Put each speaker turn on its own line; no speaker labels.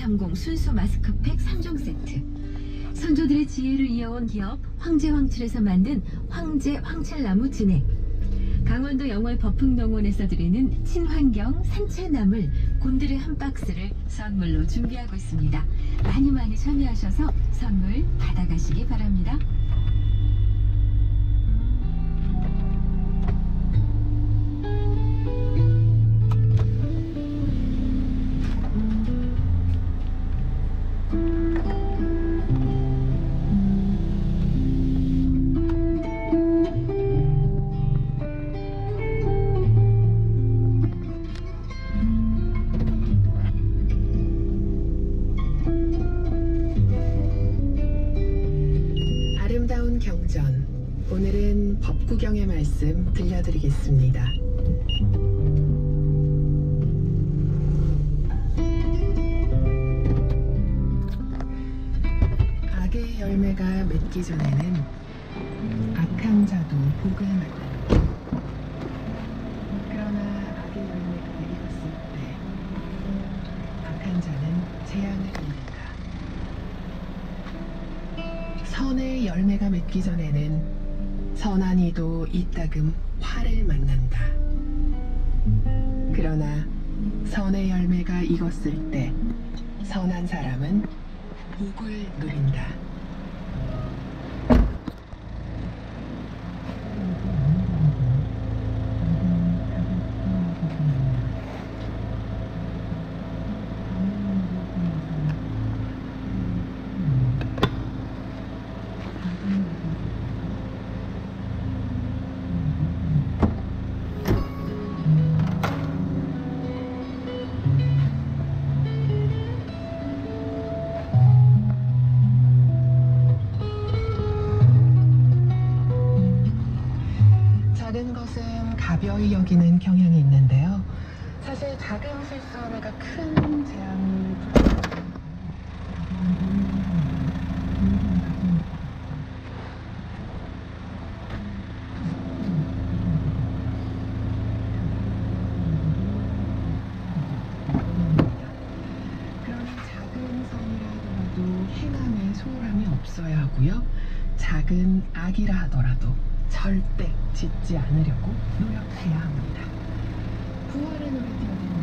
N30 순수 마스크팩 3종 세트. 선조들의 지혜를 이어온 기업 황제황칠에서 만든 황제 황칠나무 진액. 강원도 영월 법흥농원에서 드리는 친환경 산채나물 곤드레 한 박스를 선물로 준비하고 있습니다. 많이 많이 참여하셔서 선물 받아가시기 바랍니다.
아름다운 경전, 오늘은 법구경의 말씀 들려드리겠습니다. 악의 열매가 맺기 전에는 악한 자도 복을 만난다. 그러나 악의 열매가 익었을 때 악한 자는 재앙을 입는다. 선의 열매가 맺기 전에는 선한 이도 이따금 화를 만난다. 그러나 선의 열매가 익었을 때 선한 사람은 복을 누린다. 작은 것은 가벼이 여기는 경향이 있는데요. 사실 작은 실수 하나가 큰 재앙을 그러니 작은 선이라 하더라도 행함에 소홀함이 없어야 하고요. 작은 악이라 하더라도 절대 짓지 않으려고 노력해야 합니다. 부활의 노래 띄워드립니다.